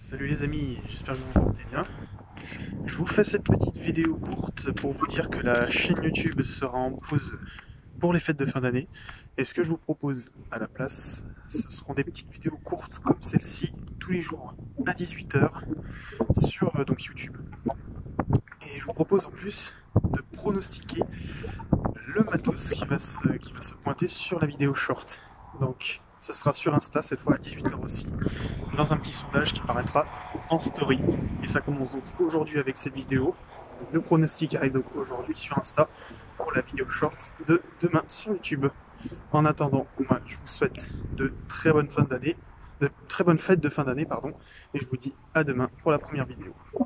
Salut les amis, j'espère que vous vous portez bien. Je vous fais cette petite vidéo courte pour vous dire que la chaîne YouTube sera en pause pour les fêtes de fin d'année. Et ce que je vous propose à la place, ce seront des petites vidéos courtes comme celle-ci, tous les jours à 18 h sur donc YouTube. Et je vous propose en plus de pronostiquer le matos qui va se pointer sur la vidéo short. Donc ce sera sur Insta cette fois à 18 h aussi, dans un petit sondage qui paraîtra en story. Et ça commence donc aujourd'hui avec cette vidéo. Le pronostic arrive donc aujourd'hui sur Insta pour la vidéo short de demain sur YouTube. En attendant, moi je vous souhaite de très bonnes fins d'année, de très bonnes fêtes de fin d'année, pardon, et je vous dis à demain pour la première vidéo.